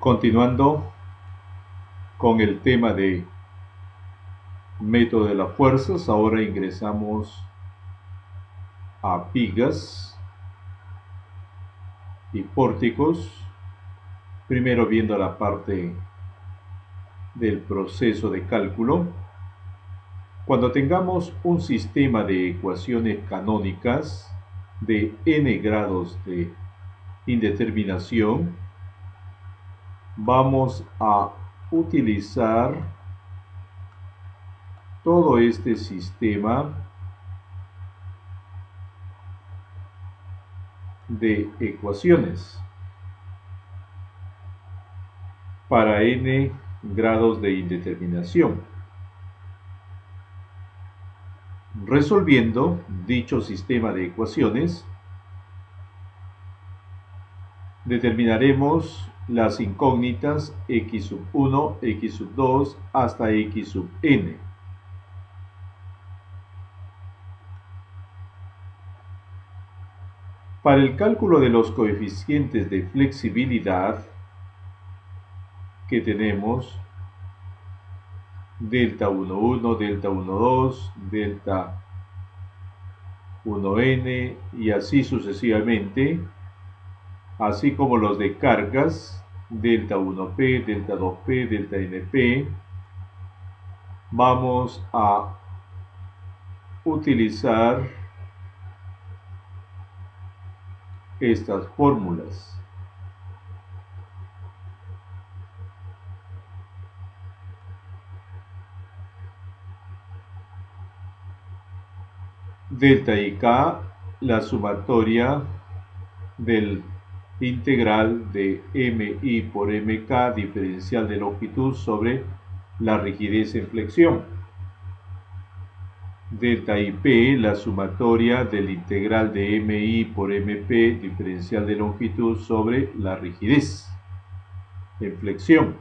Continuando con el tema de método de las fuerzas, ahora ingresamos a vigas y pórticos, primero viendo la parte del proceso de cálculo. Cuando tengamos un sistema de ecuaciones canónicas de n grados de indeterminación, vamos a utilizar todo este sistema de ecuaciones para n grados de indeterminación. Resolviendo dicho sistema de ecuaciones, determinaremos las incógnitas x sub 1, x sub 2 hasta x sub n. Para el cálculo de los coeficientes de flexibilidad que tenemos, delta 1,1, delta 1,2, delta 1n y así sucesivamente, así como los de cargas, delta 1p, delta 2p, delta np, vamos a utilizar estas fórmulas. Delta y k, la sumatoria del integral de mi por mk diferencial de longitud sobre la rigidez en flexión. Delta y p, la sumatoria del integral de mi por mp diferencial de longitud sobre la rigidez en flexión.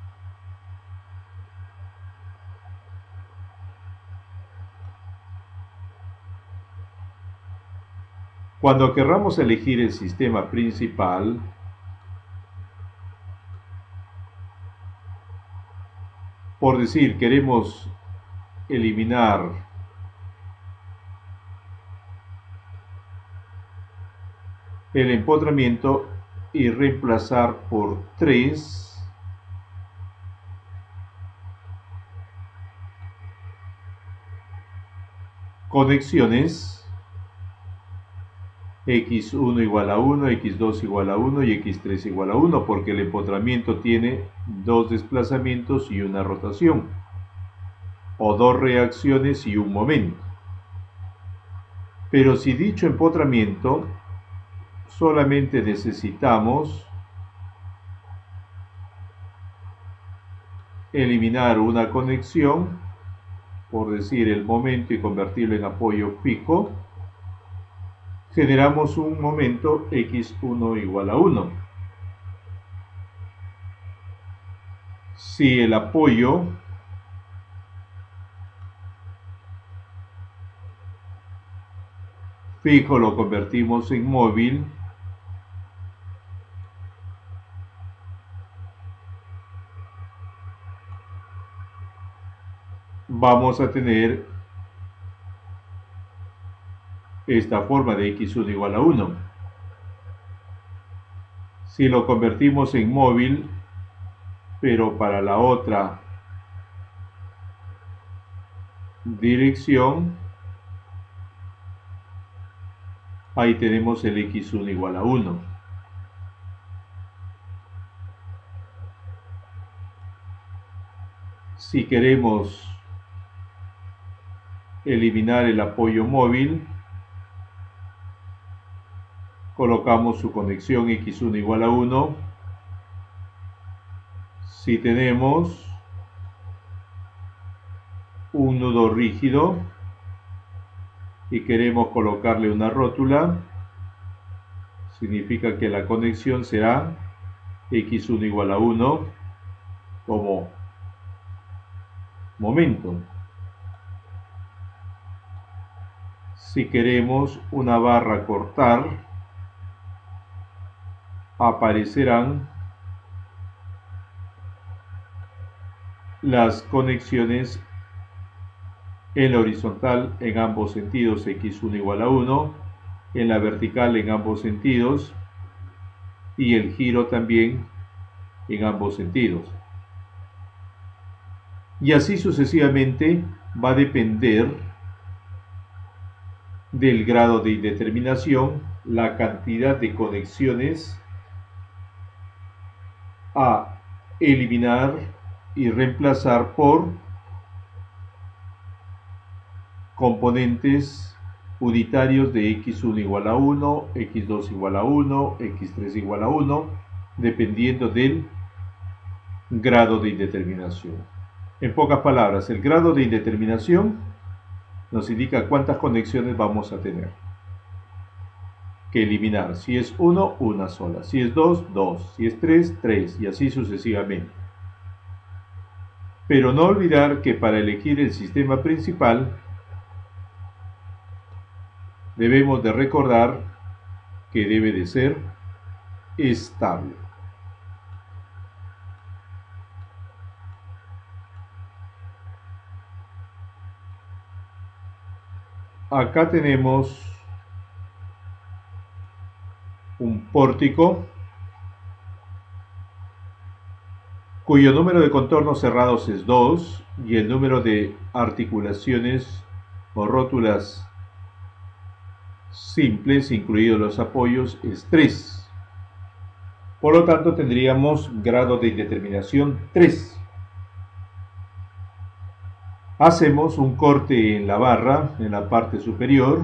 Cuando querramos elegir el sistema principal, por decir, queremos eliminar el empotramiento y reemplazar por 3 conexiones, x1 igual a 1, x2 igual a 1 y x3 igual a 1, porque el empotramiento tiene dos desplazamientos y una rotación, o dos reacciones y un momento. Pero si dicho empotramiento solamente necesitamos eliminar una conexión, por decir el momento, y convertirlo en apoyo fijo, generamos un momento x1 igual a 1. Si el apoyo fijo lo convertimos en móvil, vamos a tener esta forma de x1 igual a 1. Si lo convertimos en móvil, pero para la otra dirección, ahí tenemos el x1 igual a 1. Si queremos eliminar el apoyo móvil, colocamos su conexión x1 igual a 1. Si tenemos un nudo rígido y queremos colocarle una rótula, significa que la conexión será x1 igual a 1 como momento. Si queremos una barra cortar, aparecerán las conexiones en la horizontal en ambos sentidos, x1 igual a 1, en la vertical en ambos sentidos y el giro también en ambos sentidos. Y así sucesivamente va a depender del grado de indeterminación la cantidad de conexiones a eliminar y reemplazar por componentes unitarios de x1 igual a 1, x2 igual a 1, x3 igual a 1, dependiendo del grado de indeterminación. En pocas palabras, el grado de indeterminación nos indica cuántas conexiones vamos a tener que eliminar. Si es 1, una sola. Si es 2, 2. Si es 3, 3. Y así sucesivamente. Pero no olvidar que para elegir el sistema principal debemos de recordar que debe de ser estable. Acá tenemos un pórtico cuyo número de contornos cerrados es 2 y el número de articulaciones o rótulas simples, incluidos los apoyos, es 3. Por lo tanto, tendríamos grado de indeterminación 3. Hacemos un corte en la barra, en la parte superior.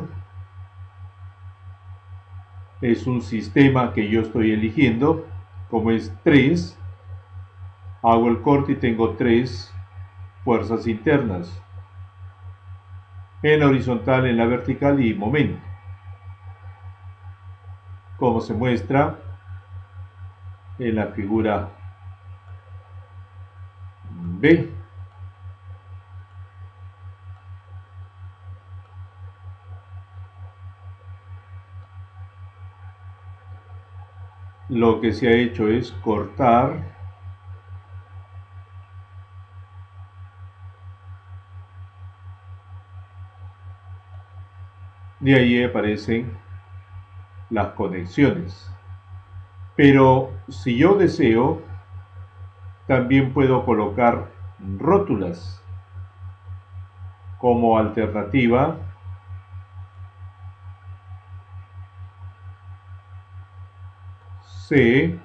Es un sistema que yo estoy eligiendo. Como es 3, hago el corte y tengo 3 fuerzas internas. En la horizontal, en la vertical y momento. Como se muestra en la figura B. Lo que se ha hecho es cortar y ahí aparecen las conexiones. Pero si yo deseo, también puedo colocar rótulas como alternativa. C,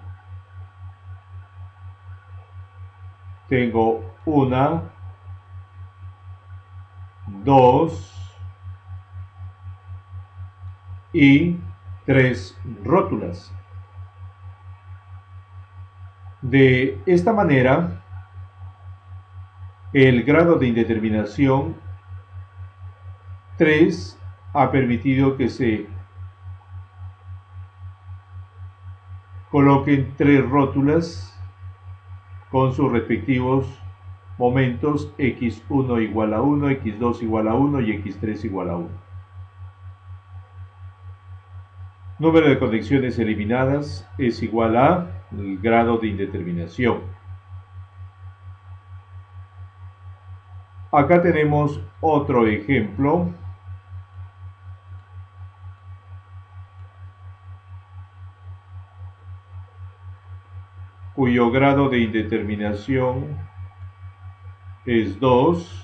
tengo 1, 2 y 3 rótulas. De esta manera, el grado de indeterminación 3 ha permitido que se coloquen 3 rótulas con sus respectivos momentos x1 igual a 1, x2 igual a 1 y x3 igual a 1. Número de conexiones eliminadas es igual a el grado de indeterminación. Acá tenemos otro ejemplo. Cuyo grado de indeterminación es 2.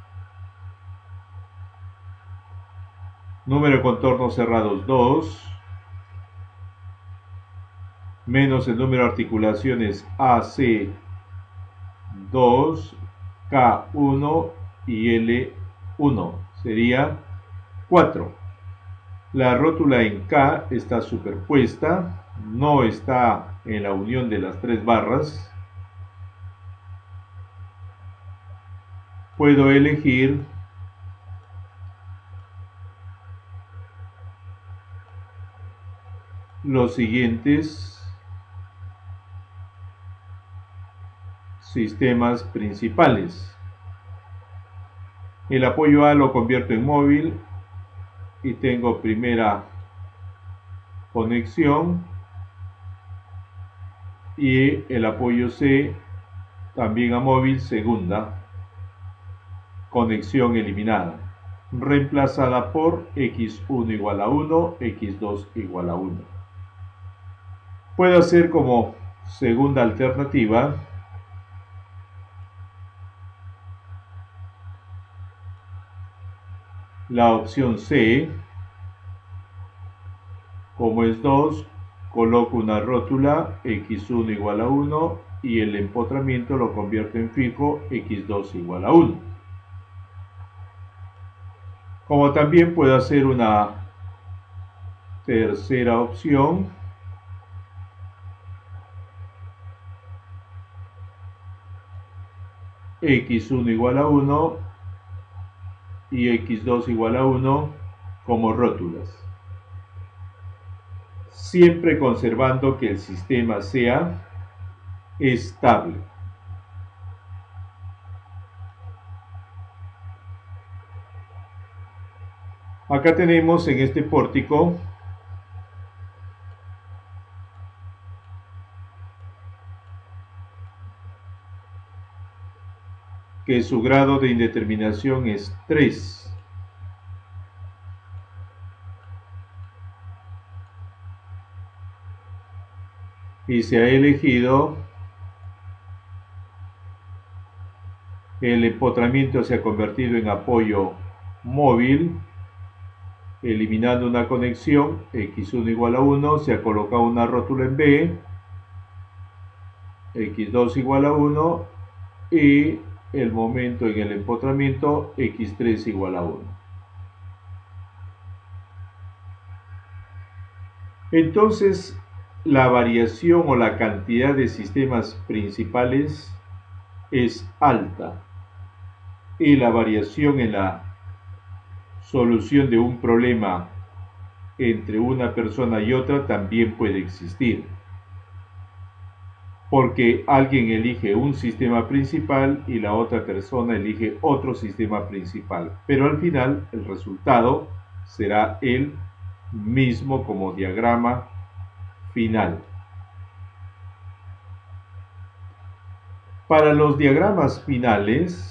Número de contornos cerrados 2. Menos el número de articulaciones AC 2, K1 y L1. Sería 4. La rótula en K está superpuesta, no está en la unión de las 3 barras. Puedo elegir los siguientes sistemas principales. El apoyo A lo convierto en móvil y tengo primera conexión, y el apoyo C también a móvil, segunda. Conexión eliminada, reemplazada por x1 igual a 1, x2 igual a 1. Puedo hacer como segunda alternativa la opción C. Como es 2, coloco una rótula x1 igual a 1 y el empotramiento lo convierto en fijo x2 igual a 1. Como también puedo hacer una tercera opción, x1 igual a 1 y x2 igual a 1 como rótulas, siempre conservando que el sistema sea estable. Acá tenemos en este pórtico que su grado de indeterminación es 3. Y se ha elegido el empotramiento, se ha convertido en apoyo móvil, eliminando una conexión, x1 igual a 1, se ha colocado una rótula en B, x2 igual a 1 y el momento en el empotramiento x3 igual a 1. Entonces, la variación o la cantidad de sistemas principales es alta y la variación en la solución de un problema entre una persona y otra también puede existir, porque alguien elige un sistema principal y la otra persona elige otro sistema principal, pero al final el resultado será el mismo como diagrama final. Para los diagramas finales,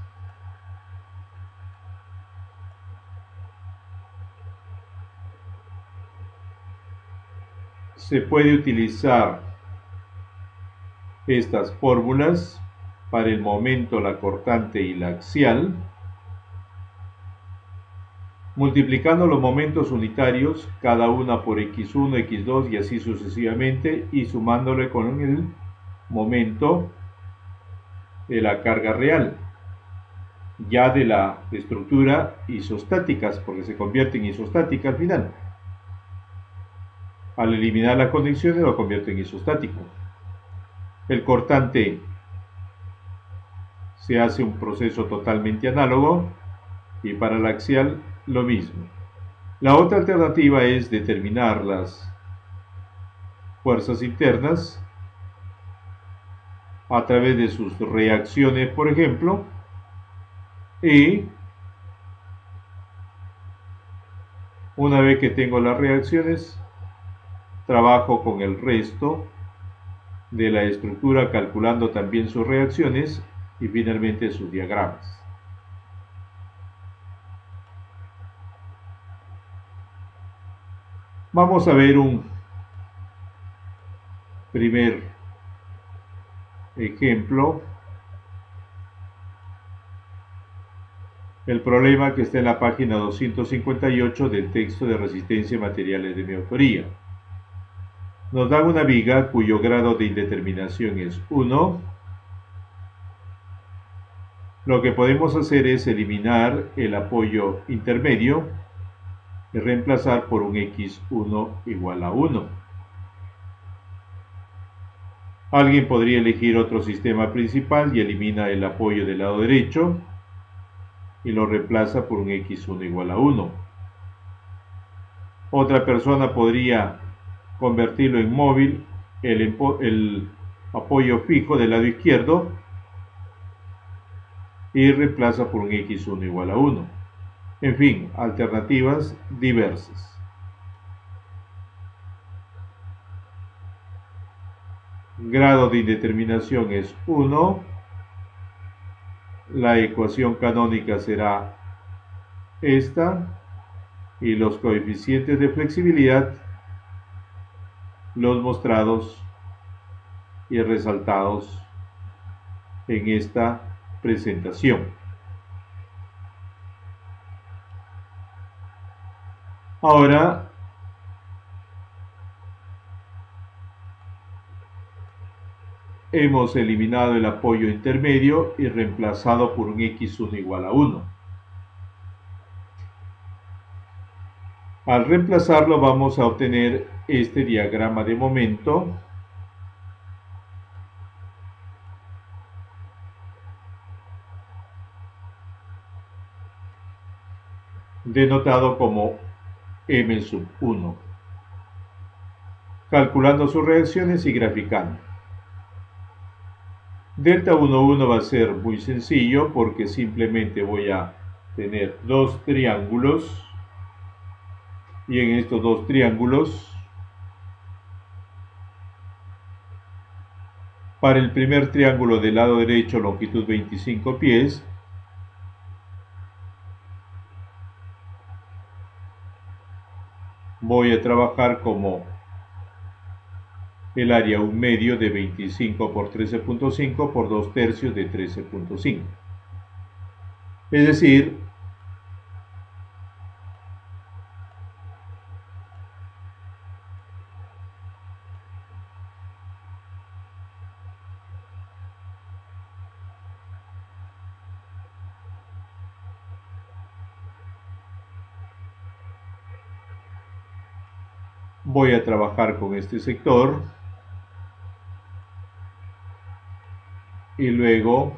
se puede utilizar estas fórmulas para el momento, la cortante y la axial, multiplicando los momentos unitarios, cada una por x1, x2 y así sucesivamente, y sumándole con el momento de la carga real, ya de la estructura isostáticas, porque se convierte en isostática al final. Al eliminar las conexiones lo convierte en isostático. El cortante se hace un proceso totalmente análogo y para la axial lo mismo. La otra alternativa es determinar las fuerzas internas a través de sus reacciones, por ejemplo, y una vez que tengo las reacciones, trabajo con el resto de la estructura calculando también sus reacciones y finalmente sus diagramas. Vamos a ver un primer ejemplo. El problema que está en la página 258 del texto de resistencia y materiales de mi autoría. Nos dan una viga cuyo grado de indeterminación es 1. Lo que podemos hacer es eliminar el apoyo intermedio y reemplazar por un x1 igual a 1. Alguien podría elegir otro sistema principal y elimina el apoyo del lado derecho y lo reemplaza por un x1 igual a 1. Otra persona podría convertirlo en móvil, el apoyo fijo del lado izquierdo, y reemplaza por un x1 igual a 1. En fin, alternativas diversas. Grado de indeterminación es 1. La ecuación canónica será esta y los coeficientes de flexibilidad los mostrados y resaltados en esta presentación. Ahora hemos eliminado el apoyo intermedio y reemplazado por un x1 igual a 1. Al reemplazarlo vamos a obtener este diagrama de momento denotado como M sub 1, calculando sus reacciones y graficando. Delta 1,1 va a ser muy sencillo porque simplemente voy a tener dos triángulos y en estos dos triángulos, para el primer triángulo del lado derecho longitud 25 pies, voy a trabajar como el área 1 medio de 25 por 13.5 por 2 tercios de 13.5. Es decir, voy a trabajar con este sector y luego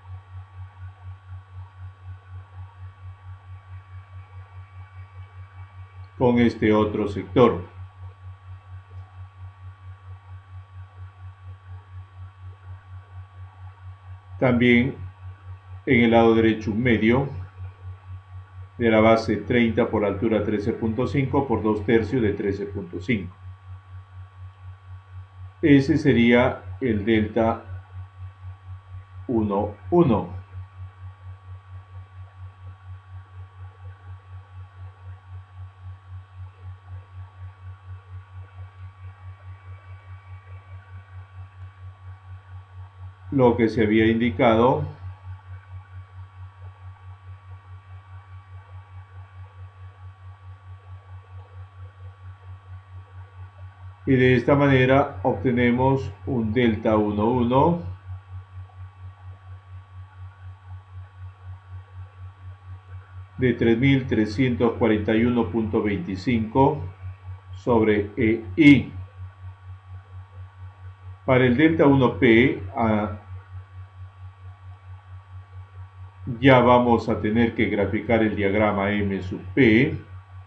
con este otro sector. También en el lado derecho un medio de la base 30 por altura 13.5 por 2 tercios de 13.5. Ese sería el delta 1,1. Lo que se había indicado y de esta manera obtenemos un delta 1,1 de 3341.25 sobre EI. Para el delta 1P ya vamos a tener que graficar el diagrama M sub P.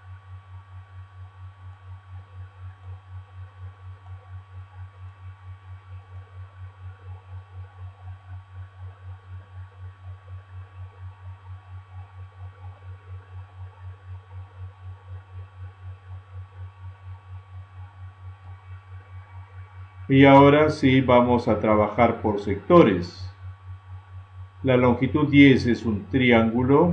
Y ahora sí vamos a trabajar por sectores. La longitud 10 es un triángulo.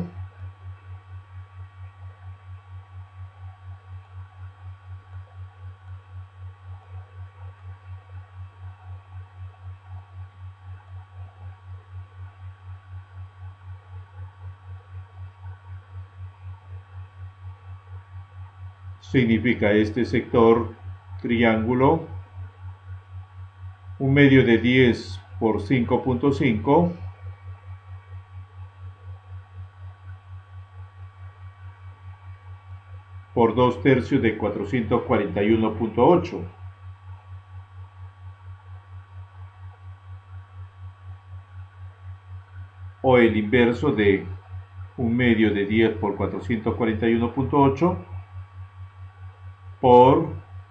Significa este sector triángulo, un medio de 10 por 5.5 por 2 tercios de 441.8. O el inverso de un medio de 10 por 441.8 por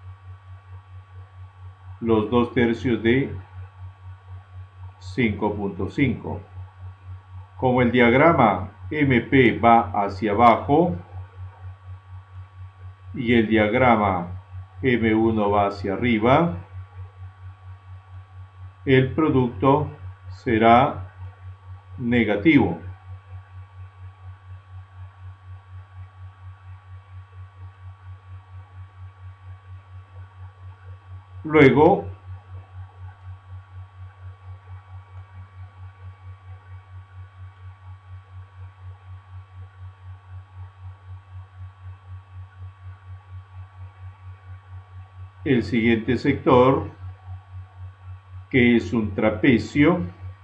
los 2 tercios de 5.5. Como el diagrama MP va hacia abajo y el diagrama M1 va hacia arriba, el producto será negativo. Luego el siguiente sector, que es un trapecio,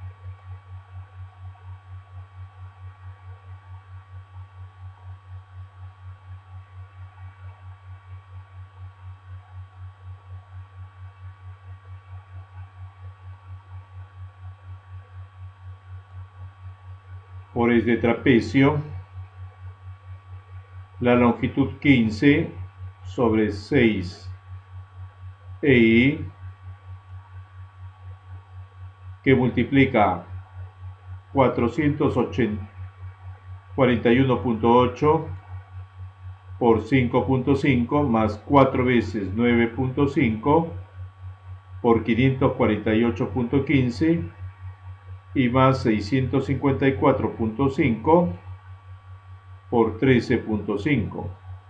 por este trapecio, la longitud 15 sobre 6 EI, que multiplica 441.8 por 5.5 más 4 veces 9.5 por 548.15 y más 654.5 por 13.5.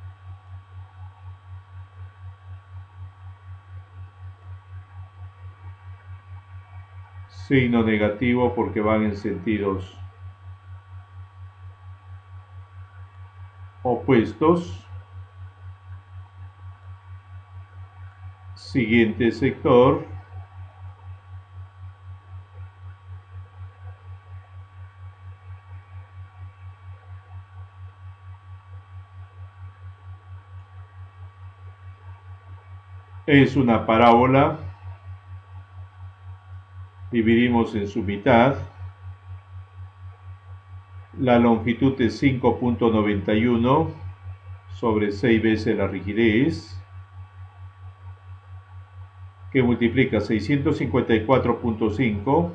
Signo negativo porque van en sentidos opuestos. Siguiente sector. Es una parábola. Dividimos en su mitad. La longitud es 5.91 sobre 6 veces la rigidez, que multiplica 654.5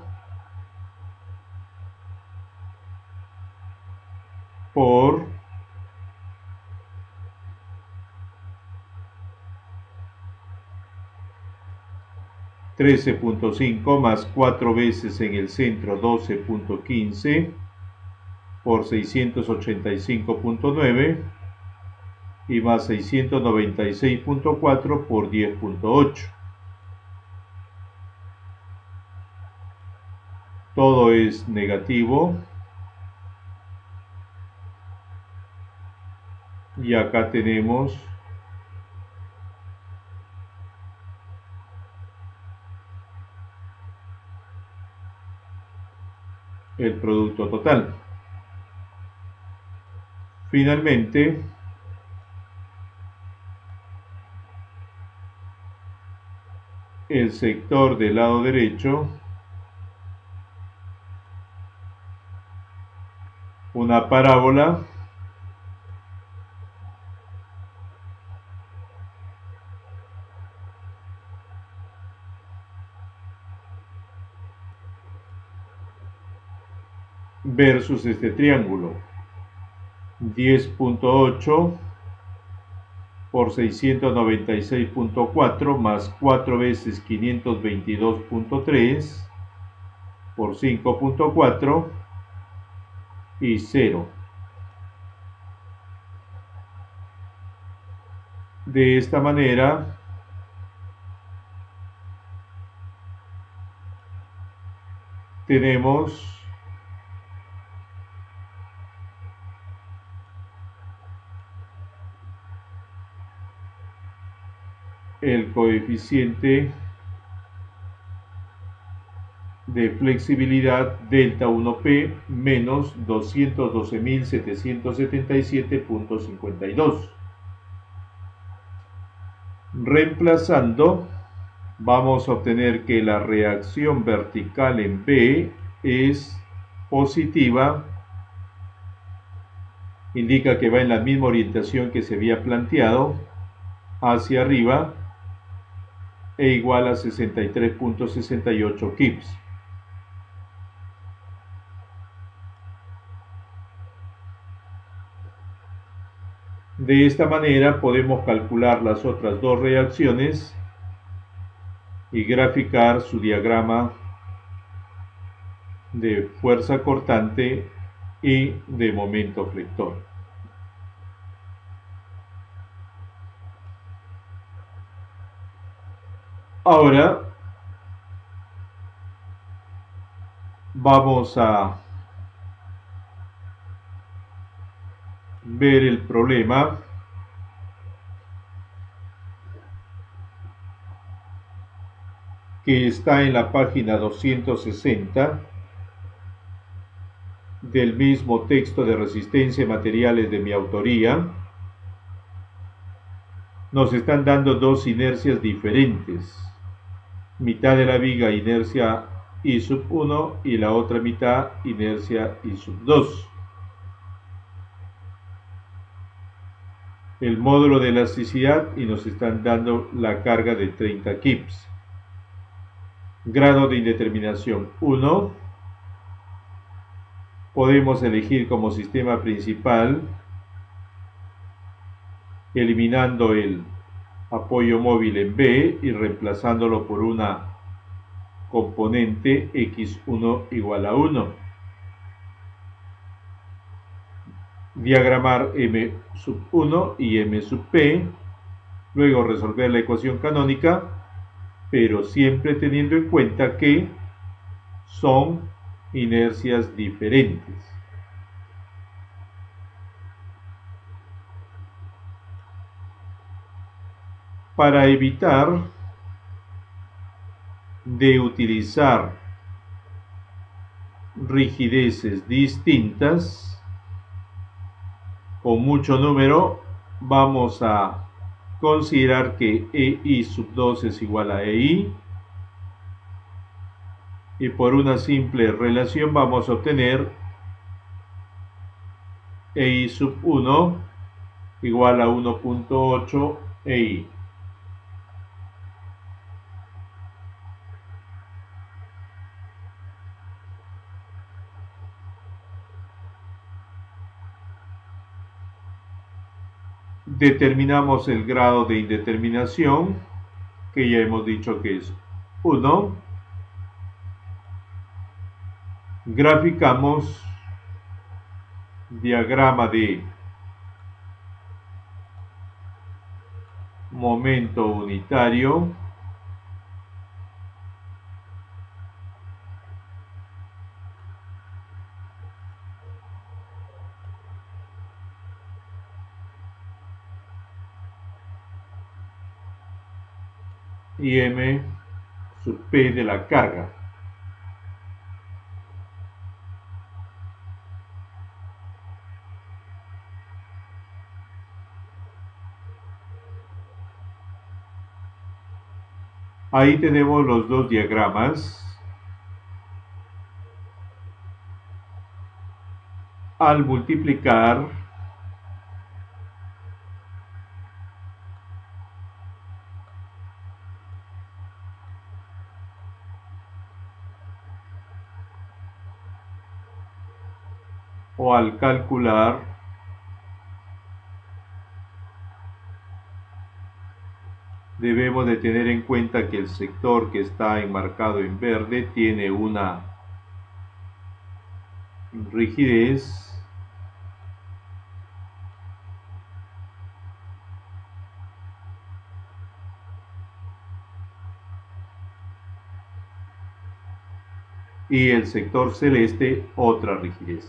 por 13.5 más 4 veces en el centro 12.15 por 685.9 y más 696.4 por 10.8. Todo es negativo. Y acá tenemos el producto total. Finalmente, el sector del lado derecho, una parábola versus este triángulo, 10.8 por 696.4 más 4 veces 522.3 por 5.4 y 0. De esta manera tenemos el coeficiente de flexibilidad delta 1P menos 212.777.52. Reemplazando, vamos a obtener que la reacción vertical en B es positiva, indica que va en la misma orientación que se había planteado, hacia arriba, e igual a 63.68 kips. De esta manera podemos calcular las otras dos reacciones y graficar su diagrama de fuerza cortante y de momento flector. Ahora vamos a ver el problema que está en la página 260 del mismo texto de resistencia y materiales de mi autoría. Nos están dando dos inercias diferentes. Mitad de la viga inercia I sub 1 y la otra mitad inercia I sub 2. El módulo de elasticidad y nos están dando la carga de 30 kips. Grado de indeterminación 1. Podemos elegir como sistema principal, eliminando el apoyo móvil en B y reemplazándolo por una componente x1 igual a 1. Diagramar M sub 1 y M sub P, luego resolver la ecuación canónica, pero siempre teniendo en cuenta que son inercias diferentes. Para evitar de utilizar rigideces distintas con mucho número, vamos a considerar que EI sub 2 es igual a EI, y por una simple relación vamos a obtener EI sub 1 igual a 1.8 EI. Determinamos el grado de indeterminación, que ya hemos dicho que es 1. Graficamos diagrama de momento unitario, y M sub P de la carga. Ahí tenemos los dos diagramas. Al multiplicar o al calcular debemos de tener en cuenta que el sector que está enmarcado en verde tiene una rigidez y el sector celeste otra rigidez.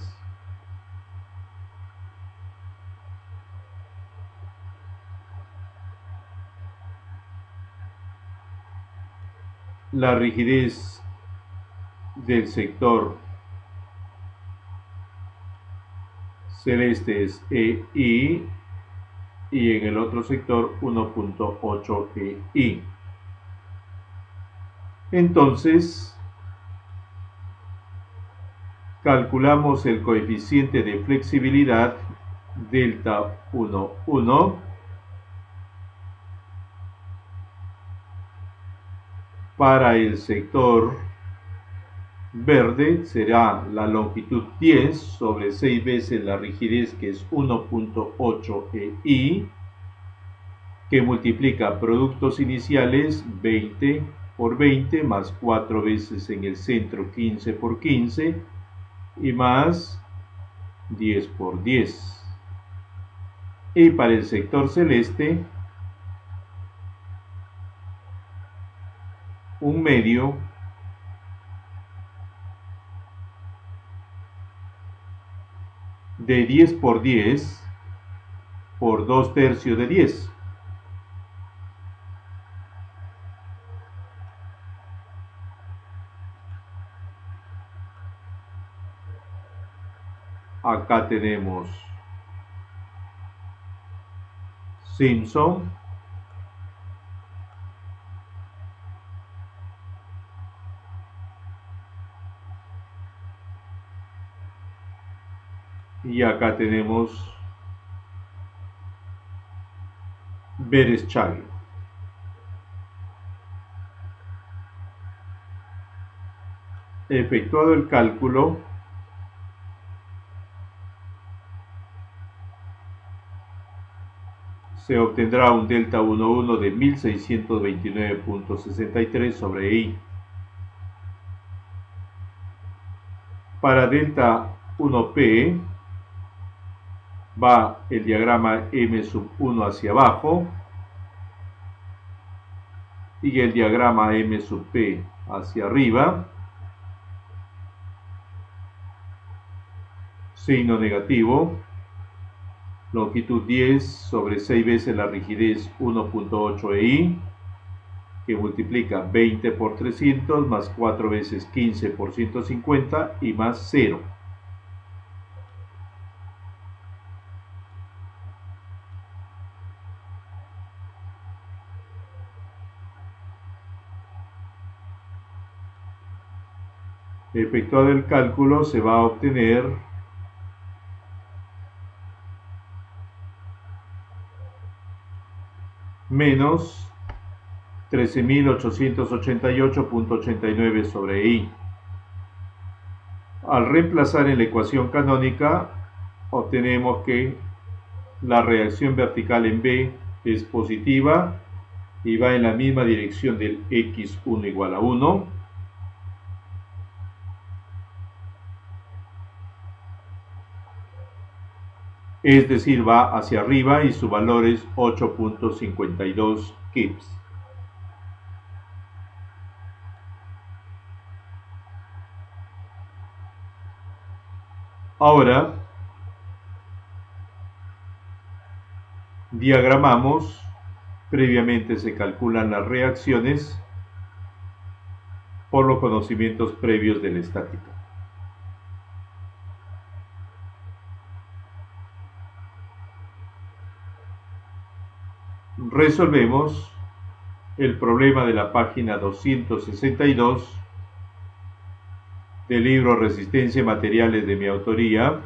La rigidez del sector celeste es EI y en el otro sector 1.8 EI. Entonces, calculamos el coeficiente de flexibilidad delta 1,1 para el sector verde será la longitud 10 sobre 6 veces la rigidez, que es 1.8 EI, que multiplica productos iniciales 20 por 20 más 4 veces en el centro 15 por 15 y más 10 por 10. Y para el sector celeste, 1/2 de 10 por 10 por 2/3 de 10. Acá tenemos Simpson. Y acá tenemos Vereshchagin. Efectuado el cálculo, se obtendrá un delta 11 de 1629.63 sobre I. Para delta 1P va el diagrama M sub 1 hacia abajo y el diagrama M sub P hacia arriba. Signo negativo. Longitud 10 sobre 6 veces la rigidez 1.8 EI, que multiplica 20 por 300 más 4 veces 15 por 150 y más 0. Efectuado el cálculo, se va a obtener menos 13.888.89 sobre I. Al reemplazar en la ecuación canónica, obtenemos que la reacción vertical en B es positiva y va en la misma dirección del x1 igual a 1. Es decir, va hacia arriba y su valor es 8.52 kips. Ahora, diagramamos. Previamente se calculan las reacciones por los conocimientos previos de la estática. Resolvemos el problema de la página 262 del libro Resistencia y Materiales de mi autoría.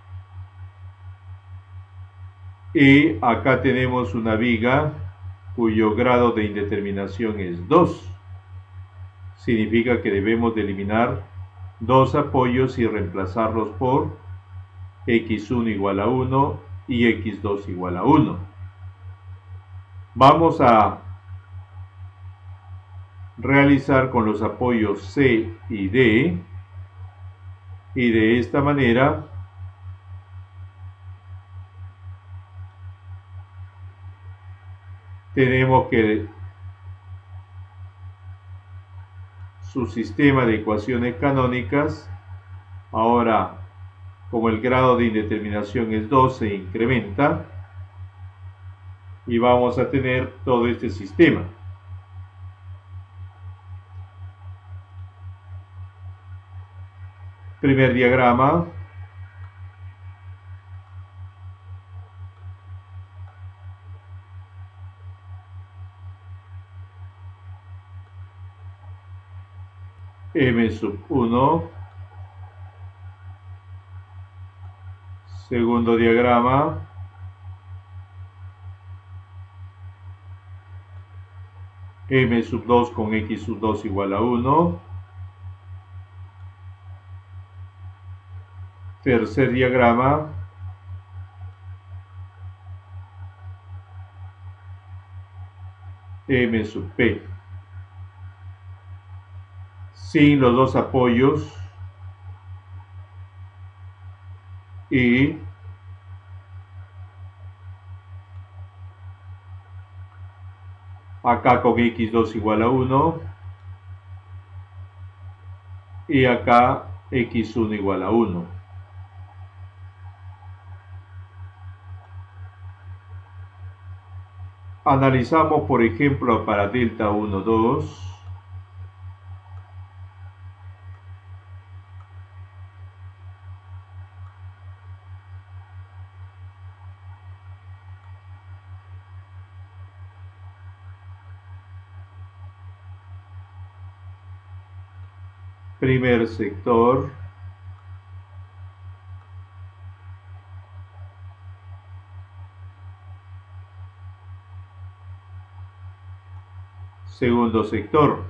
Y acá tenemos una viga cuyo grado de indeterminación es 2. Significa que debemos de eliminar 2 apoyos y reemplazarlos por x1 igual a 1 y x2 igual a 1. Vamos a realizar con los apoyos C y D, y de esta manera tenemos que su sistema de ecuaciones canónicas, ahora como el grado de indeterminación es 2, se incrementa y vamos a tener todo este sistema. Primer diagrama. M sub 1. Segundo diagrama. M sub 2 con X sub 2 igual a 1. Tercer diagrama. M sub P. sin los dos apoyos y acá con x2 igual a 1 y acá x1 igual a 1. Analizamos, por ejemplo, para delta 1, 2. Primer sector. Segundo sector.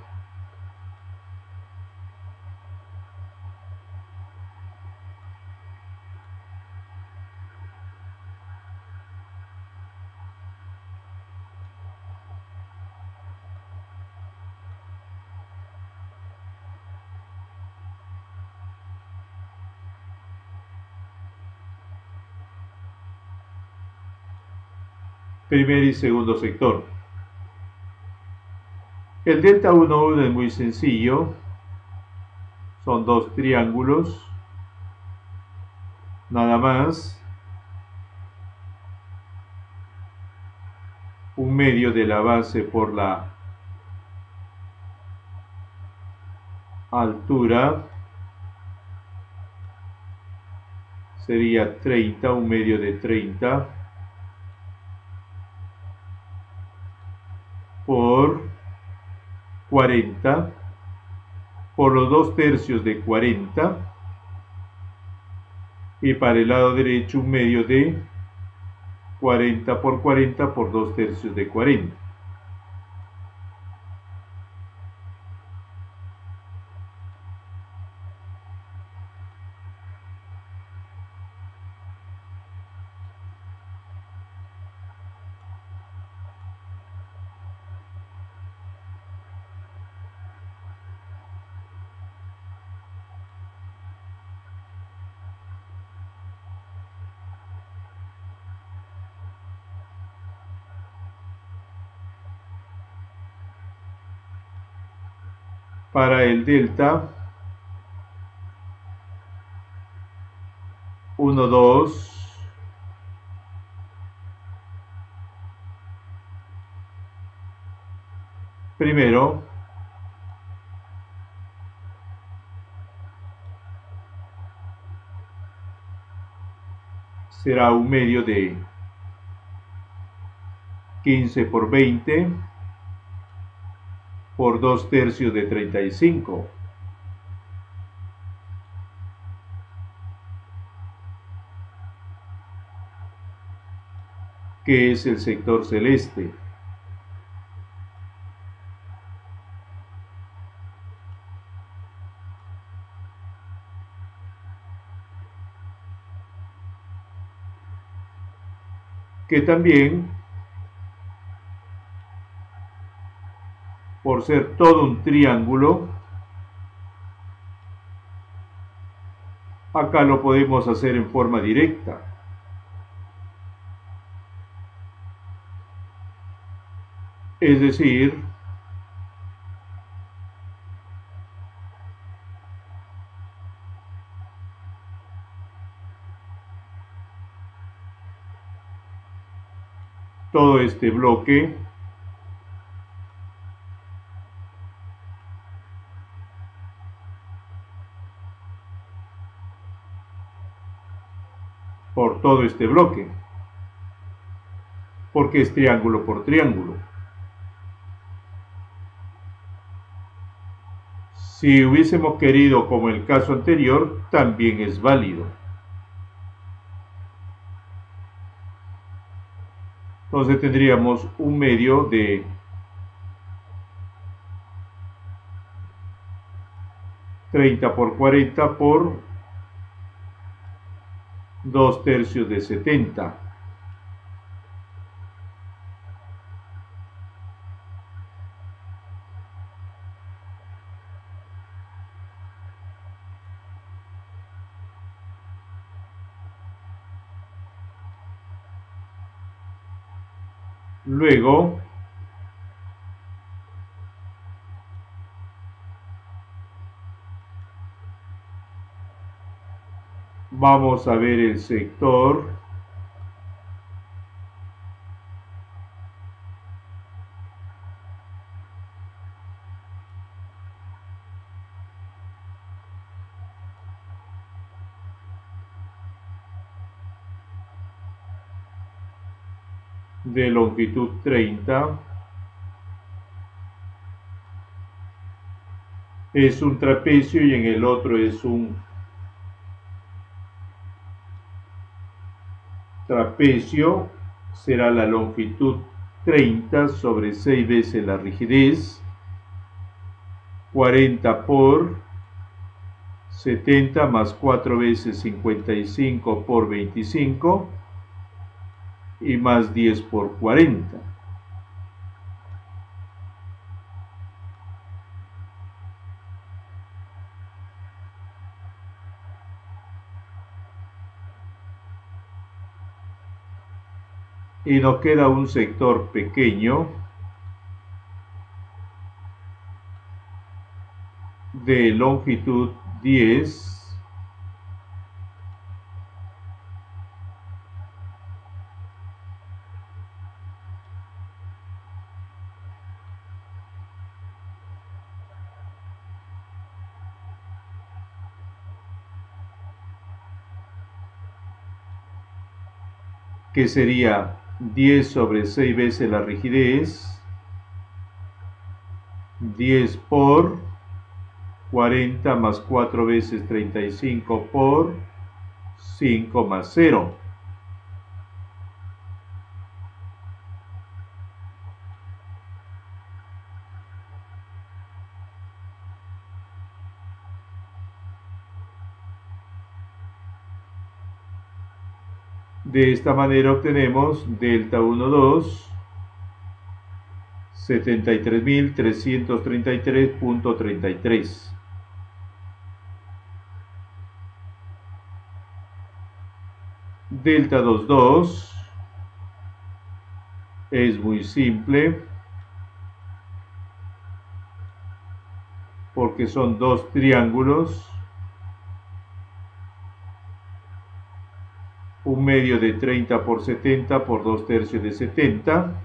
Primer y segundo sector. El delta 1, 1 es muy sencillo. Son dos triángulos. Nada más. Un medio de la base por la altura sería 30, un medio de 30 por 40 por los 2/3 de 40 y para el lado derecho un medio de 40 por 40 por 2/3 de 40. Para el delta 1, 2 primero será un medio de 15 por 20 por 2/3 de 35, que es el sector celeste. Que también, por ser todo un triángulo, acá lo podemos hacer en forma directa. Es decir, todo este bloque por todo este bloque, porque es triángulo por triángulo. Si hubiésemos querido, como en el caso anterior, también es válido. Entonces tendríamos un medio de 30 por 40 por 2/3 de 70. Luego vamos a ver el sector de longitud 30. Es un trapecio y en el otro es un trapecio. Será la longitud 30 sobre 6 veces la rigidez, 40 por 70 más 4 veces 55 por 25 y más 10 por 40. Y nos queda un sector pequeño de longitud 10 que sería 10 sobre 6 veces la rigidez, 10 por 40 más 4 veces 35 por 5 más 0. De esta manera obtenemos delta 12 73.333.33. Delta 22 es muy simple porque son dos triángulos, un medio de 30 por 70 por 2 tercios de 70,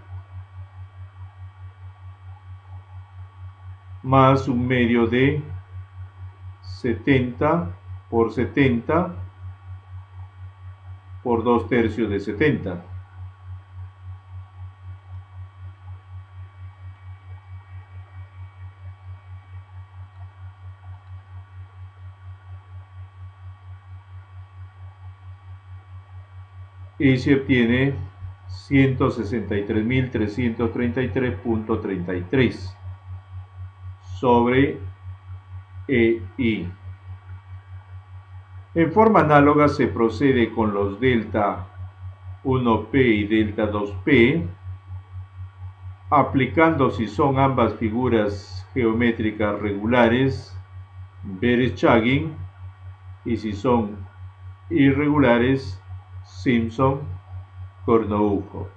más un medio de 70 por 70 por 2 tercios de 70. Y se obtiene 163.333.33 sobre EI. En forma análoga se procede con los delta 1P y delta 2P, aplicando, si son ambas figuras geométricas regulares, Vereshchagin, y si son irregulares, Simpson-Kornoukov.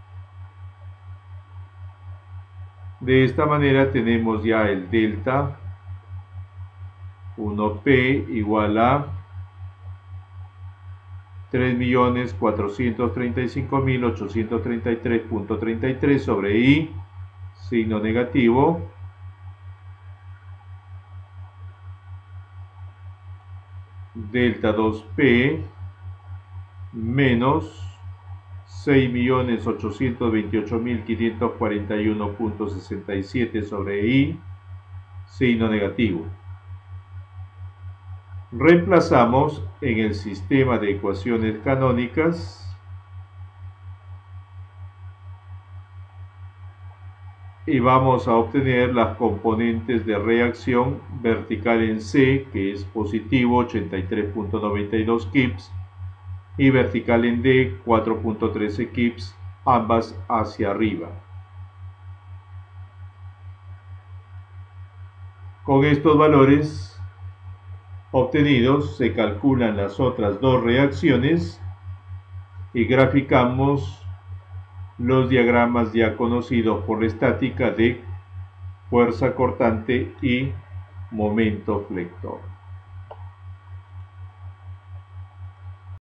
De esta manera tenemos ya el delta 1P igual a 3.435.833.33 sobre I, signo negativo, delta 2P menos 6.828.541.67 sobre I, signo negativo. Reemplazamos en el sistema de ecuaciones canónicas y vamos a obtener las componentes de reacción vertical en C, que es positivo 83.92 kips, y vertical en D 4.13 kips, ambas hacia arriba. Con estos valores obtenidos se calculan las otras dos reacciones y graficamos los diagramas ya conocidos por la estática de fuerza cortante y momento flector.